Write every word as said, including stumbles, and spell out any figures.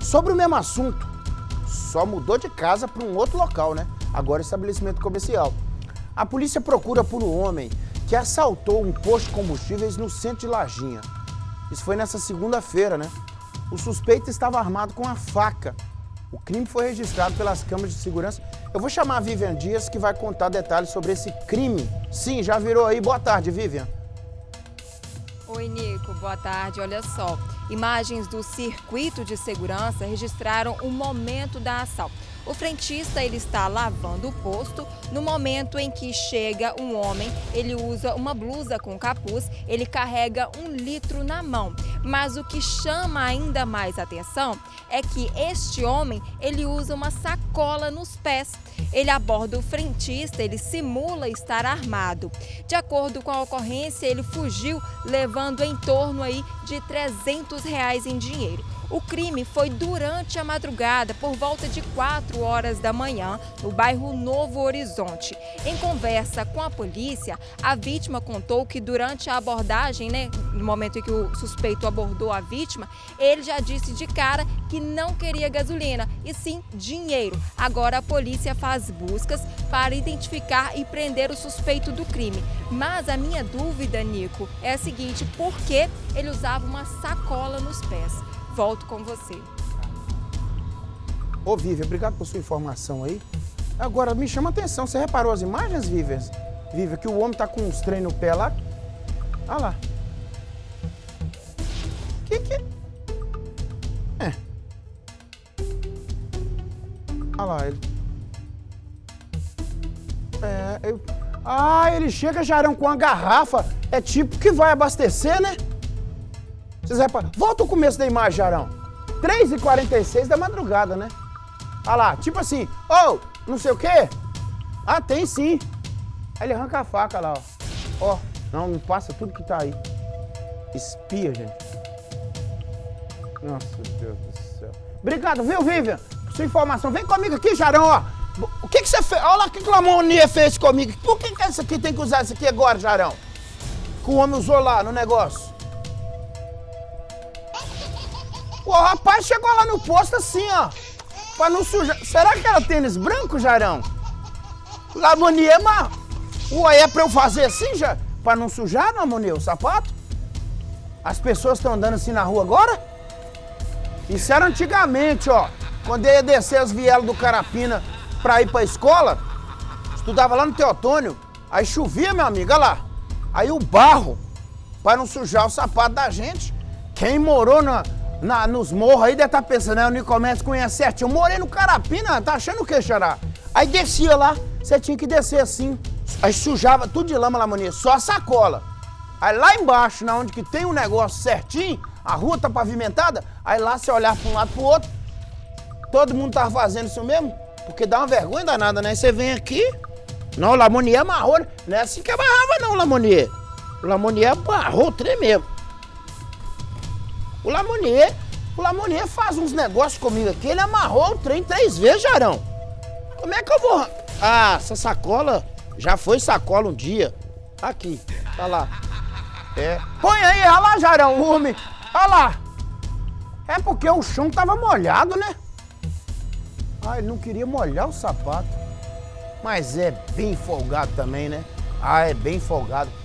Sobre o mesmo assunto, só mudou de casa para um outro local, né? Agora estabelecimento comercial. A polícia procura por um homem que assaltou um posto de combustíveis no centro de Lajinha. Isso foi nessa segunda-feira, né? O suspeito estava armado com a faca. O crime foi registrado pelas câmeras de segurança. Eu vou chamar a Vivian Dias, que vai contar detalhes sobre esse crime. Sim, já virou aí. Boa tarde, Vivian. Oi, Nico. Boa tarde. Olha só, imagens do circuito de segurança registraram o momento da assalto. O frentista, ele está lavando o posto. No momento em que chega um homem, ele usa uma blusa com capuz, ele carrega um litro na mão. Mas o que chama ainda mais atenção é que este homem, ele usa uma sacola nos pés. Ele aborda o frentista, ele simula estar armado. De acordo com a ocorrência, ele fugiu levando em torno aí de trezentos reais em dinheiro. O crime foi durante a madrugada, por volta de quatro horas da manhã, no bairro Novo Horizonte. Em conversa com a polícia, a vítima contou que durante a abordagem, né, no momento em que o suspeito abordou a vítima, ele já disse de cara que não queria gasolina, e sim dinheiro. Agora a polícia faz buscas para identificar e prender o suspeito do crime. Mas a minha dúvida, Nico, é a seguinte: por que ele usava uma sacola nos pés? Volto com você. Ô, Vivian, obrigado por sua informação aí. Agora, me chama a atenção, você reparou as imagens, Vivian? Vivian, que o homem tá com uns trem no pé lá? Olha lá. Que que... É. Olha lá, ele... É, eu... Ah, ele chega, Jarão, com uma garrafa. É tipo que vai abastecer, né? Vocês reparam? Volta o começo da imagem, Jarão. três e quarenta e seis da madrugada, né? Olha lá, tipo assim, ô, oh, não sei o quê. Ah, tem sim. Aí ele arranca a faca lá, ó. Ó, não, não passa tudo que tá aí. Espia, gente. Nossa, Deus do céu. Obrigado, viu, Vivian? Por sua informação. Vem comigo aqui, Jarão, ó. O que que você fez? Olha lá o que que o Lamonier fez comigo. Por que que esse aqui tem que usar isso aqui agora, Jarão? Que o homem usou lá no negócio. O rapaz chegou lá no posto assim, ó, pra não sujar. Será que era tênis branco, Jarão? Lamonier, mas... Ué, é pra eu fazer assim, já? Pra não sujar, Lamonier, o sapato? As pessoas estão andando assim na rua agora? Isso era antigamente, ó. Quando eu ia descer as vielas do Carapina pra ir pra escola, estudava lá no Teotônio, aí chovia, meu amigo, olha lá. Aí o barro, pra não sujar o sapato da gente, quem morou na... Na, nos morros aí deve estar pensando, né? O Nicomedes conhece certinho. Eu morei no Carapina, tá achando o que, Xará? Aí descia lá, você tinha que descer assim. Aí sujava tudo de lama, Lamonier, só a sacola. Aí lá embaixo, na onde que tem um negócio certinho, a rua tá pavimentada, aí lá você olhar para um lado pro outro, todo mundo tava fazendo isso mesmo, porque dá uma vergonha danada, né? Você vem aqui, não, o Lamonier amarrou, né? Não é assim que amarrava não, Lamonier. O Lamonier amarrou o trem mesmo. O Lamonier, o Lamonier faz uns negócios comigo aqui, ele amarrou o trem três vezes, Jarão. Como é que eu vou... Ah, essa sacola já foi sacola um dia. Aqui, tá lá. É. Põe aí, olha lá, Jarão, o homem. Olha lá. É porque o chão tava molhado, né? Ah, ele não queria molhar o sapato. Mas é bem folgado também, né? Ah, é bem folgado.